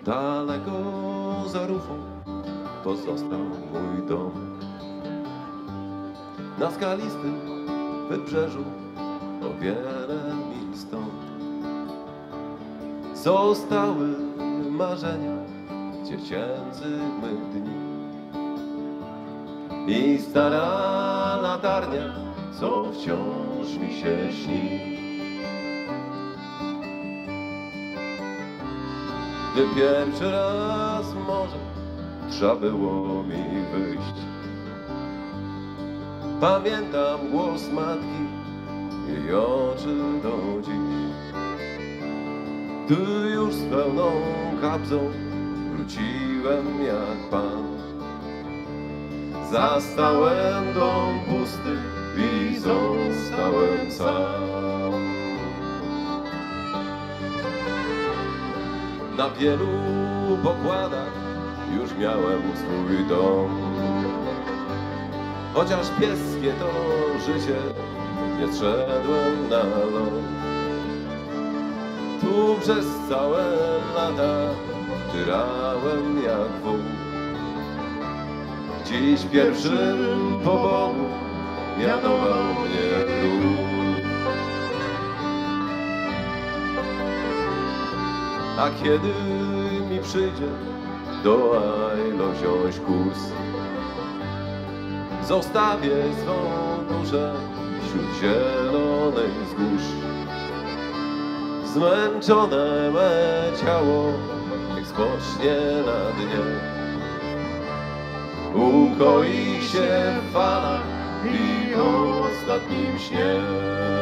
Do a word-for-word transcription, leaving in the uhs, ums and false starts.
Daleko za rufą pozostał mój dom. Na skalistym wybrzeżu o wiele mil stąd zostały marzenia dziecięcych mych dni i stara latarnia, co wciąż mi się śni. Gdy pierwszy raz może trzeba było mi wyjść, pamiętam głos matki, jej oczy do dziś. Ty już z pełną kapsą wróciłem jak pan. Zastałem dom pusty i zostałem sam. Na wielu pokładach już miałem swój dom, chociaż pieskie to życie nie zszedłem na ląd. Tu przez całe lata tyrałem jak wół. Dziś pierwszym po Bogu mianował mnie król. A kiedy mi przyjdzie do Ailo wziąć kurs, zostawię swą duszę wśród zielonych wzgórz. Zmęczone me ciało niech spocznie na dnie, ukoi się w falach i ostatnim śnie.